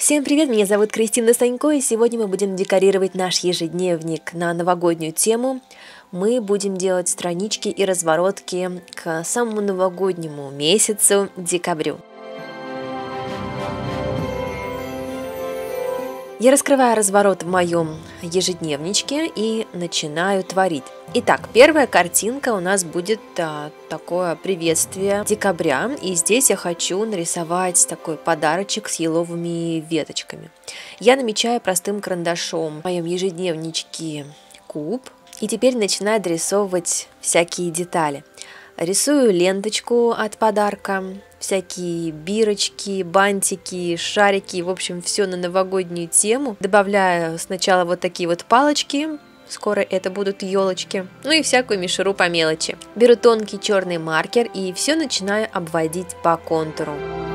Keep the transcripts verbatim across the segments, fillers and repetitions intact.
Всем привет, меня зовут Кристина Санько, и сегодня мы будем декорировать наш ежедневник на новогоднюю тему. Мы будем делать странички и разворотки к самому новогоднему месяцу, декабрю. Я раскрываю разворот в моем ежедневничке и начинаю творить. Итак, первая картинка у нас будет а, такое приветствие декабря, и здесь я хочу нарисовать такой подарочек с еловыми веточками. Я намечаю простым карандашом в моем ежедневничке куб, и теперь начинаю дорисовывать всякие детали. Рисую ленточку от подарка, всякие бирочки, бантики, шарики, в общем, все на новогоднюю тему. Добавляю сначала вот такие вот палочки, скоро это будут елочки, ну и всякую мишуру по мелочи. Беру тонкий черный маркер и все начинаю обводить по контуру.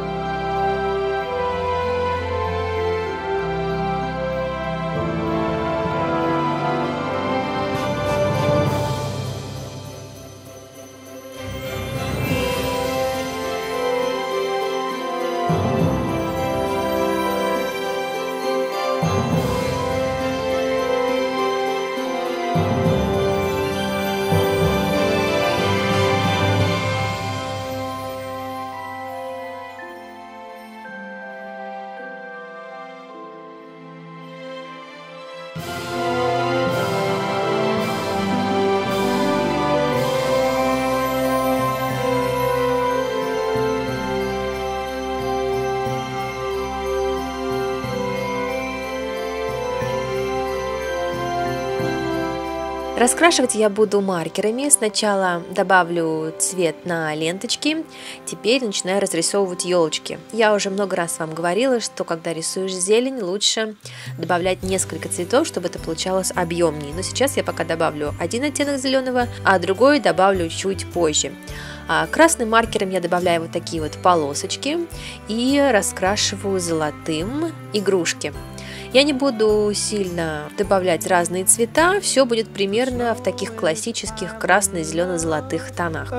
Раскрашивать я буду маркерами. Сначала добавлю цвет на ленточки, теперь начинаю разрисовывать елочки. Я уже много раз вам говорила, что когда рисуешь зелень, лучше добавлять несколько цветов, чтобы это получалось объемнее. Но сейчас я пока добавлю один оттенок зеленого, а другой добавлю чуть позже. Красным маркером я добавляю вот такие вот полосочки и раскрашиваю золотым игрушки. Я не буду сильно добавлять разные цвета, все будет примерно в таких классических красно-зелено-золотых тонах.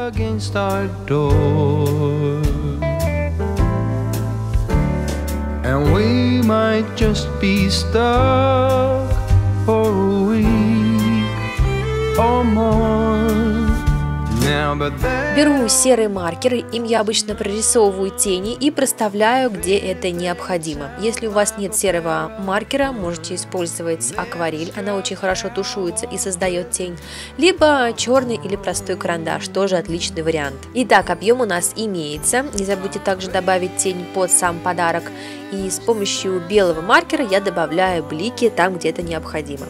Беру серые маркеры, им я обычно прорисовываю тени и проставляю, где это необходимо. Если у вас нет серого маркера, можете использовать акварель, она очень хорошо тушуется и создает тень, либо черный или простой карандаш, тоже отличный вариант. Итак, объем у нас имеется, не забудьте также добавить тень под сам подарок, и с помощью белого маркера я добавляю блики там, где это необходимо.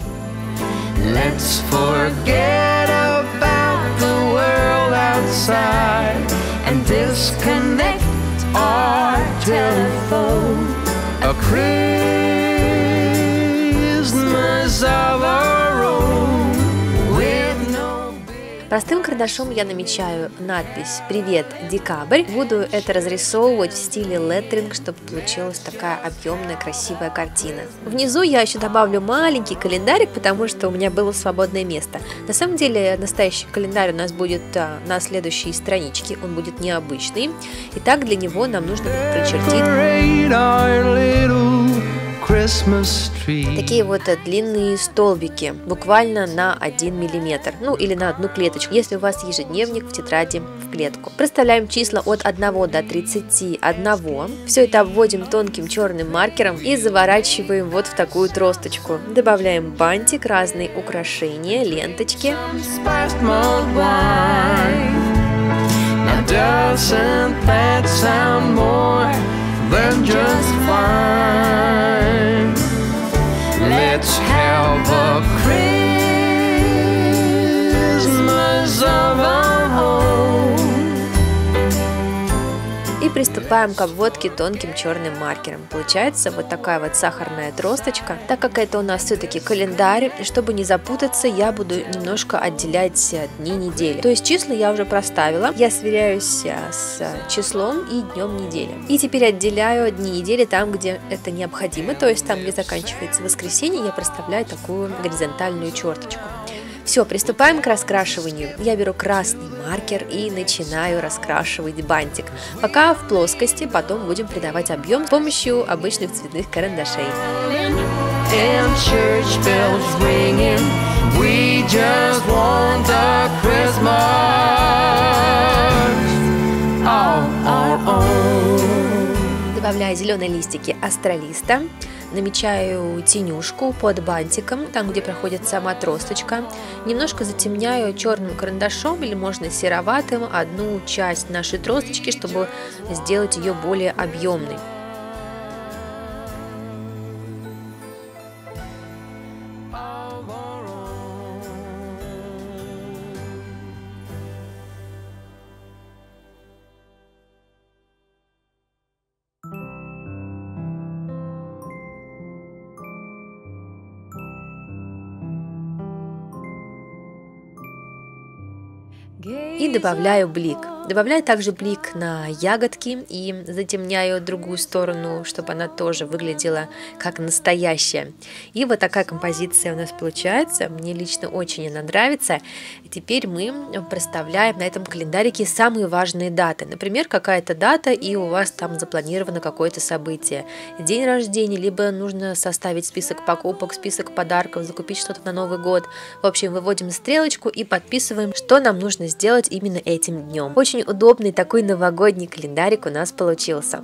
Let's forget about the world outside and disconnect our telephone. A Christmas of our own with no big... Простым карандашом я намечаю надпись «Привет, декабрь». Буду это разрисовывать в стиле леттеринг, чтобы получилась такая объемная, красивая картина. Внизу я еще добавлю маленький календарик, потому что у меня было свободное место. На самом деле настоящий календарь у нас будет а, на следующей страничке, он будет необычный. Итак, для него нам нужно будет прочертить такие вот длинные столбики, буквально на один миллиметр, ну или на одну клеточку, если у вас ежедневник в тетради в клетку. Проставляем числа от одного до тридцати одного. Все это обводим тонким черным маркером и заворачиваем вот в такую тросточку. Добавляем бантик, разные украшения, ленточки. Let's have a Christmas of our own. И приступаем к обводке тонким черным маркером. Получается вот такая вот сахарная тросточка. Так как это у нас все-таки календарь, чтобы не запутаться, я буду немножко отделять дни недели. То есть числа я уже проставила. Я сверяюсь с числом и днем недели. И теперь отделяю дни недели там, где это необходимо. То есть там, где заканчивается воскресенье, я проставляю такую горизонтальную черточку. Все, приступаем к раскрашиванию. Я беру красный маркер и начинаю раскрашивать бантик. Пока в плоскости, потом будем придавать объем с помощью обычных цветных карандашей. Добавляю зеленые листики астролиста. Намечаю тенюшку под бантиком, там, где проходит сама тросточка. Немножко затемняю черным карандашом или можно сероватым одну часть нашей тросточки, чтобы сделать ее более объемной. И добавляю блик. Добавляю также блик на ягодки и затемняю другую сторону, чтобы она тоже выглядела как настоящая. И вот такая композиция у нас получается. Мне лично очень она нравится. И теперь мы проставляем на этом календарике самые важные даты. Например, какая-то дата, и у вас там запланировано какое-то событие. День рождения, либо нужно составить список покупок, список подарков, закупить что-то на Новый год. В общем, выводим стрелочку и подписываем, что нам нужно сделать именно этим днем. Очень удобный такой новогодний календарик у нас получился.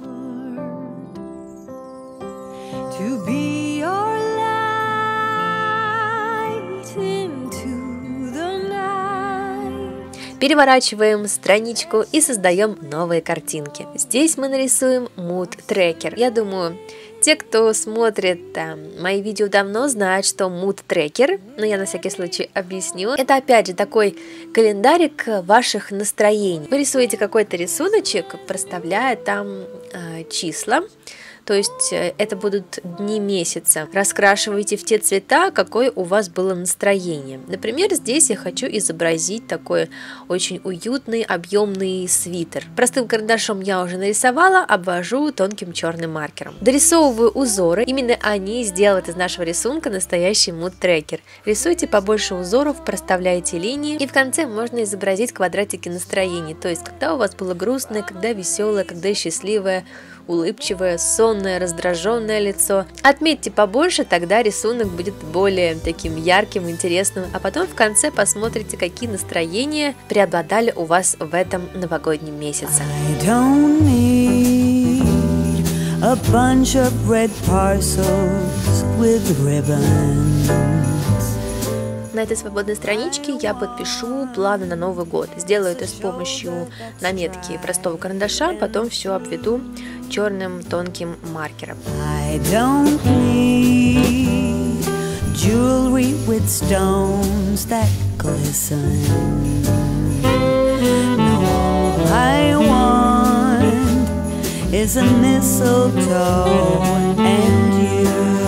Переворачиваем страничку и создаем новые картинки. Здесь мы нарисуем mood tracker. Я думаю, те, кто смотрит там, мои видео давно, знают, что mood tracker, но я на всякий случай объясню. Это опять же такой календарик ваших настроений. Вы рисуете какой-то рисуночек, проставляя там э, числа. То есть это будут дни месяца. Раскрашивайте в те цвета, какое у вас было настроение. Например, здесь я хочу изобразить такой очень уютный, объемный свитер. Простым карандашом я уже нарисовала, обвожу тонким черным маркером. Дорисовываю узоры. Именно они сделают из нашего рисунка настоящий mood-трекер. Рисуйте побольше узоров, проставляйте линии. И в конце можно изобразить квадратики настроений. То есть, когда у вас было грустное, когда веселое, когда счастливое, улыбчивое, сонное, раздраженное лицо. Отметьте побольше, тогда рисунок будет более таким ярким, интересным. А потом в конце посмотрите, какие настроения преобладали у вас в этом новогоднем месяце. На этой свободной страничке я подпишу планы на Новый год. Сделаю это с помощью наметки простого карандаша, потом все обведу черным тонким маркером. I don't need jewelry with stones that glisten. No, I want is a mistletoe and you.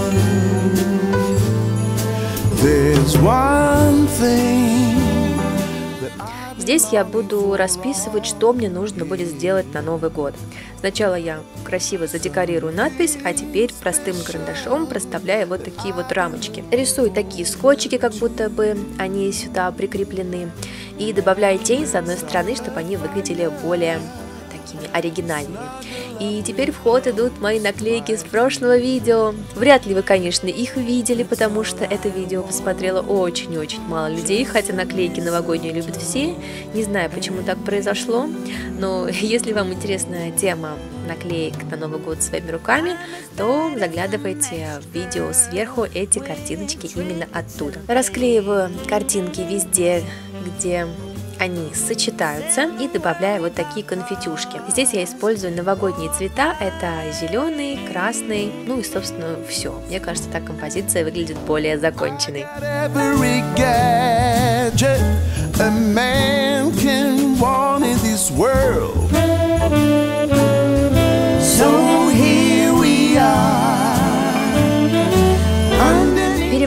There's one thing. Здесь я буду расписывать, что мне нужно будет сделать на Новый год. Сначала я красиво задекорирую надпись, а теперь простым карандашом проставляю вот такие вот рамочки. Рисую такие скотчики, как будто бы они сюда прикреплены, и добавляю тень с одной стороны, чтобы они выглядели более такими оригинальными. И теперь в ход идут мои наклейки с прошлого видео. Вряд ли вы, конечно, их видели, потому что это видео посмотрело очень-очень мало людей, хотя наклейки новогодние любят все. Не знаю, почему так произошло, но если вам интересна тема наклеек на Новый год своими руками, то заглядывайте в видео сверху, эти картиночки именно оттуда. Расклеиваю картинки везде, где они сочетаются, и добавляю вот такие конфетюшки. Здесь я использую новогодние цвета, это зеленый, красный, ну и собственно все. Мне кажется, так композиция выглядит более законченной.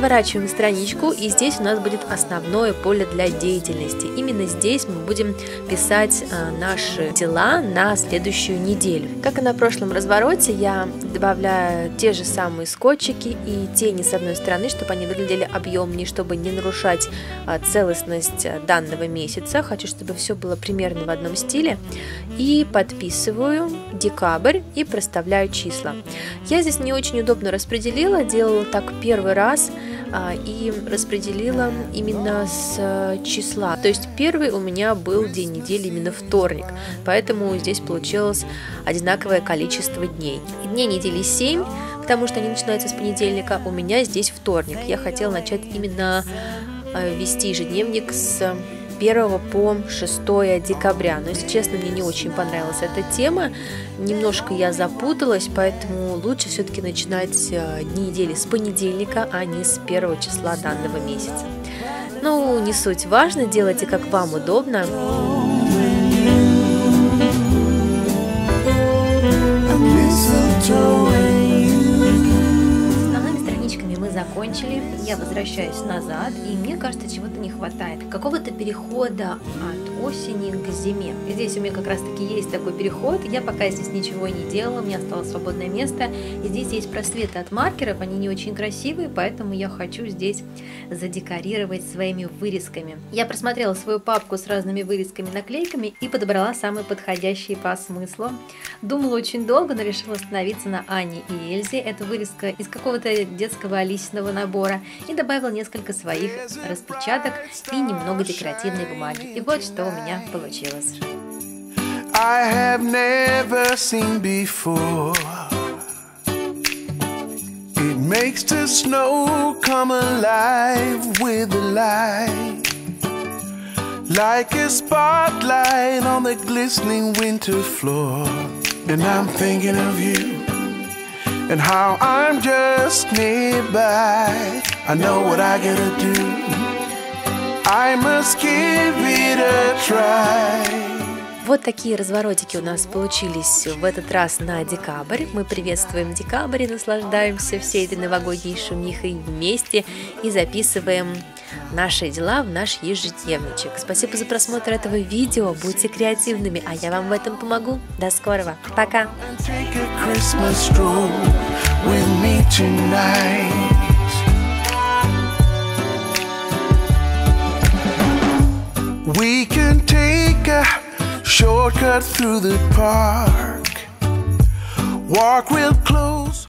Переворачиваем страничку, и здесь у нас будет основное поле для деятельности. Именно здесь мы будем писать а, наши дела на следующую неделю. Как и на прошлом развороте, я добавляю те же самые скотчики и тени с одной стороны, чтобы они выглядели объемнее, чтобы не нарушать а, целостность данного месяца. Хочу, чтобы все было примерно в одном стиле. И подписываю декабрь и проставляю числа. Я здесь не очень удобно распределила, делала так первый раз а, и распределила именно с числа. То есть первый у меня был день недели именно вторник, поэтому здесь получилось одинаковое количество дней. И дней недели семь, потому что они начинаются с понедельника, у меня здесь вторник. Я хотела начать именно а, вести ежедневник с первого по шестое декабря. Но, если честно, мне не очень понравилась эта тема. Немножко я запуталась, поэтому лучше все-таки начинать дни недели с понедельника, а не с первого числа данного месяца. Ну, не суть важно, делайте как вам удобно. Закончили, я возвращаюсь назад, и мне кажется, чего-то не хватает, какого-то перехода от осени к зиме. И здесь у меня как раз таки есть такой переход, я пока здесь ничего не делала, у меня осталось свободное место, и здесь есть просветы от маркеров, они не очень красивые, поэтому я хочу здесь задекорировать своими вырезками. Я просмотрела свою папку с разными вырезками, наклейками и подобрала самые подходящие по смыслу. Думала очень долго, но решила остановиться на Анне и Эльзе. Это вырезка из какого-то детского Алисиного набора, и добавила несколько своих распечаток и немного декоративной бумаги. И вот что у меня получилось. I have never seen before. It makes the snow come alive with a light, like a spotlight on the glistening winter floor. And I'm thinking of you and how I'm just nearby. I know what I gotta do. I must give it a try. Вот такие разворотики у нас получились в этот раз на декабрь. Мы приветствуем декабрь и наслаждаемся всей этой новогодней шумихой вместе и записываем наши дела в наш ежедневничек. Спасибо за просмотр этого видео. Будьте креативными, а я вам в этом помогу. До скорого. Пока. We can take a shortcut through the park, walk real close.